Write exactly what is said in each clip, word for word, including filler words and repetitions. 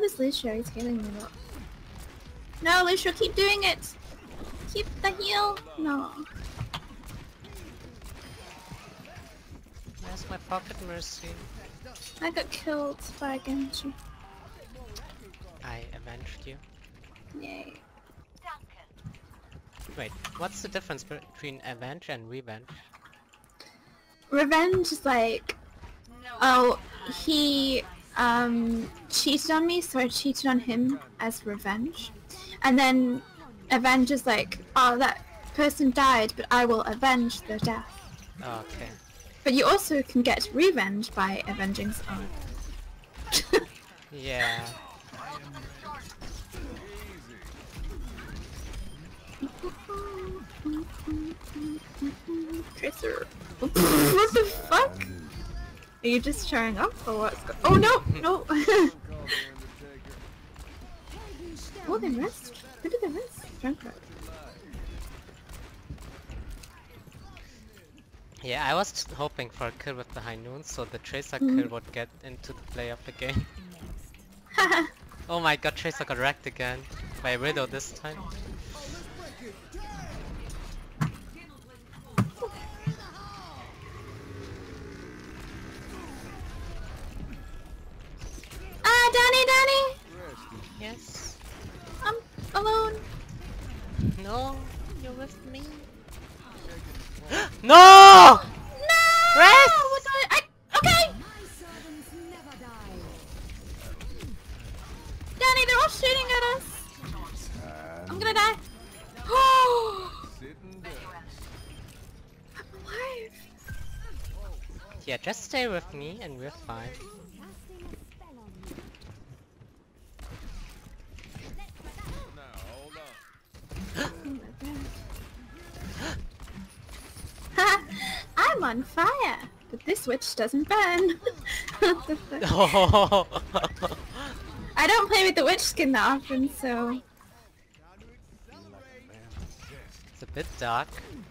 this Lucio, he's healing me a lot. No, Lucio, keep doing it! Keep the heal! No. Where's my pocket mercy? I got killed by a Genji. I avenged you. Yay. Wait, what's the difference between avenge and revenge? Revenge is like... Oh, he um, cheated on me, so I cheated on him as revenge. And then avenge is like, oh, that person died, but I will avenge their death. Oh, okay. But you also can get revenge by avenging someone. Yeah. Tracer. What the fuck? Are you just showing up or what's go- Oh no! No! Oh, they missed? Who did they miss? Junkrat. Yeah, I was hoping for a kill with the High Noon, so the Tracer Mm. kill would get into the play of the game. Oh my god, Tracer got wrecked again. By Widow this time. Ah, Danny, Danny! Yes. I'm alone. No, you're with me. No! No! Rest! What do I- I- Okay! Danny, they're all shooting at us! I'm gonna die! I'm alive! Yeah, just stay with me and we're fine. I'm on fire! But this witch doesn't burn! What the fuck? Oh. I don't play with the witch skin that often, so... It's a bit dark.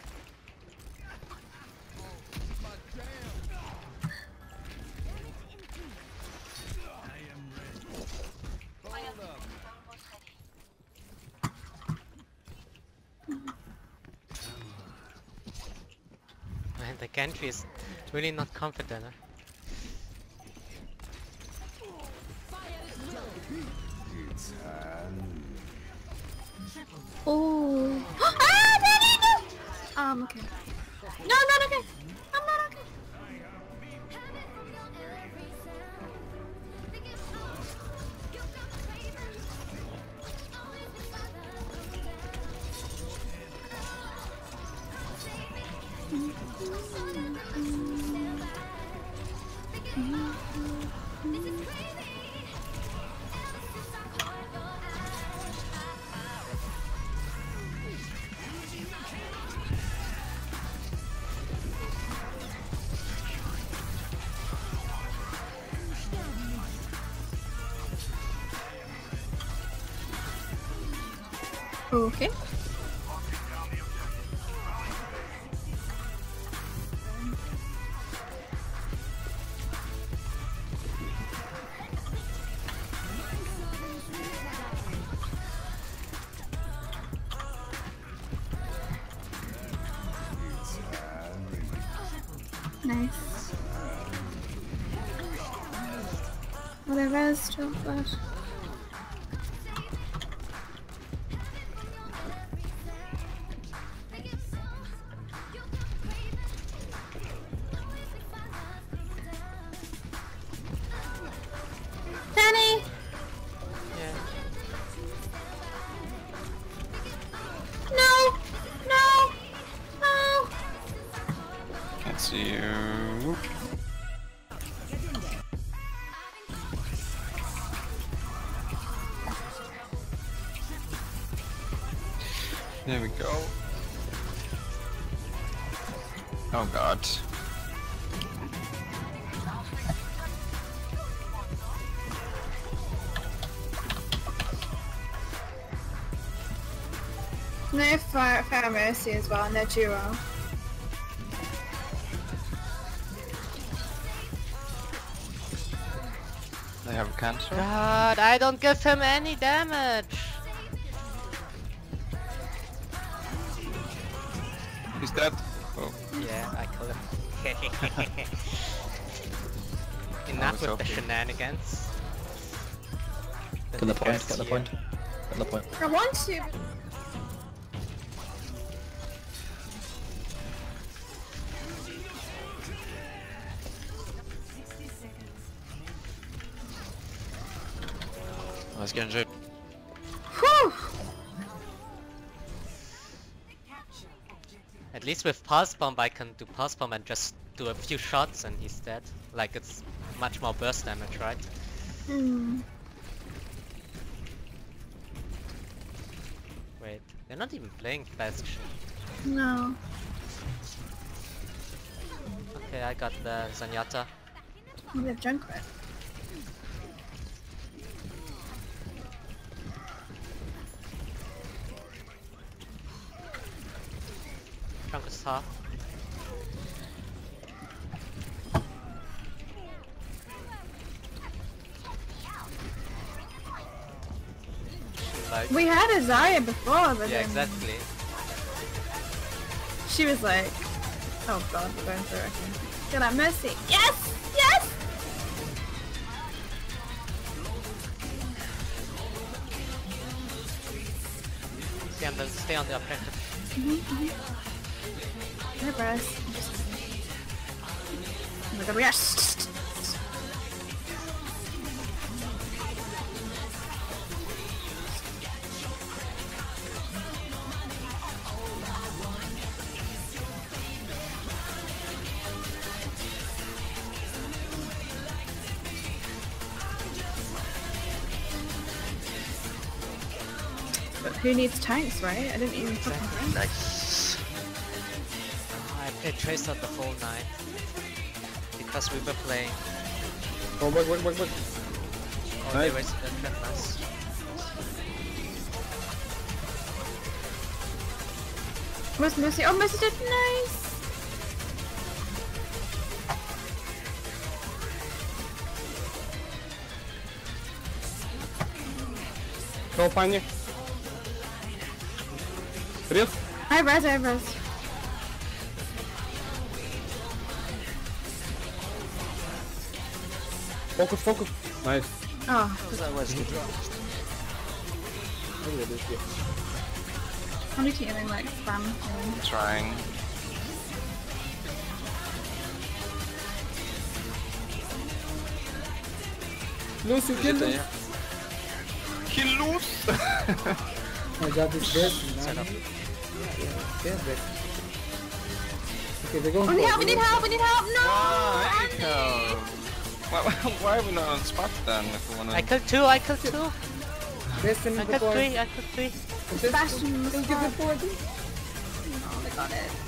And the Genji is really not confident. Huh? Oh! Ah, Danny, no! Um, okay. No, I'm not okay! I'm not okay! Okay. Nice. Whatever is still good. Danny! Yeah. No! No! No! Can't see you. There we go. Oh god. No Fire, Fire Mercy as well, and they're duo. They have cancer. God, I don't give him any damage. He's dead. Oh, Yeah, I killed him. Enough was with the hoping. shenanigans. Get the point, Yes, get the yeah. point. Get the point. I want to. let's get injured. Whew. At least with pulse bomb I can do pulse bomb and just do a few shots and he's dead. Like it's much more burst damage, right? Hmm. Wait, they're not even playing Bastion. No. Okay, I got the Zenyatta. Maybe I've drunk it. Trunk is half. Like, We had a Zarya before, but yeah, then exactly. she was like, oh god, we're going through it. Get that Mercy. Yes! Yes! Stay on the, stay on the objective. Hi, Bryce. Oh my god, we are. But who needs tanks, right? I didn't even fucking think. Nice. I played Tracer the whole night. Because we were playing. Oh, wait, wait, wait, wait. Oh, Nice. they wasted their trip, nice. Where's Mercy? Oh, Mercy did nice! Go, panie. Res. Hi, Res, hi, Res. Focus, focus. Nice. Oh, how many teaming like spam? Trying. Lucy, kill Is it him. there? Kill loose! I got this best. Set up. Okay, they're going We need for help, we need help, we need help! No! Ah, Andy! Echo. Why, why, why are we not on spot then if we wanna... I killed two, I killed two! Destiny I the killed point. three, I killed three. Bastion was Don't give the hard. point. Oh, they got it.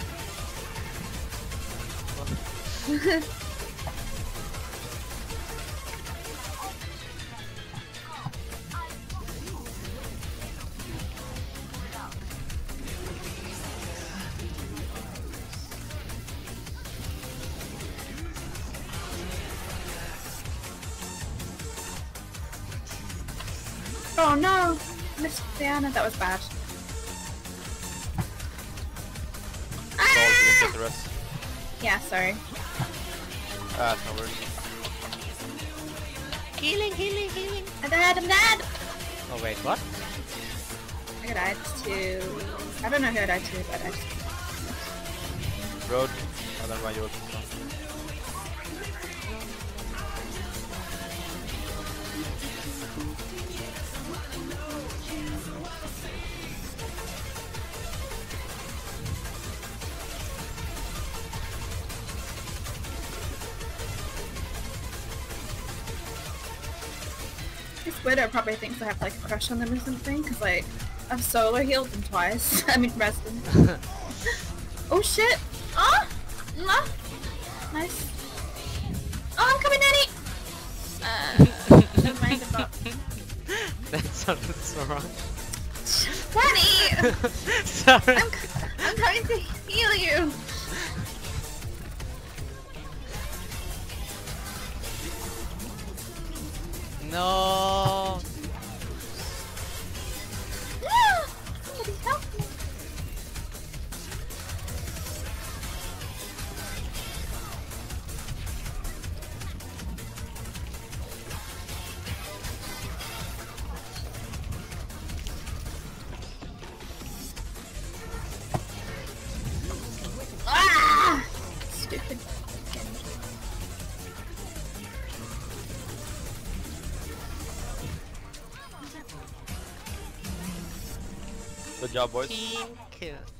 Oh no! Missed Diana, that was bad. Oh, we didn't get the rest. Yeah, sorry. Ah, it's no worries. Healing, healing, healing! I'm dead, I'm dead! Oh wait, what? I died to... I don't know who I died to, but I just... Road. I don't know why you're This Widow probably thinks I have like a crush on them or something, because like, I've solo healed them twice. I mean, rested them. Oh shit! Oh! Mwah. Nice. Oh, I'm coming, Nanny! Uh, never mind about... That sounded so wrong. Nanny! Sorry. I'm, I'm coming to heal you! No. Somebody help me. Ah! Stupid. Good job, boys. Team kill.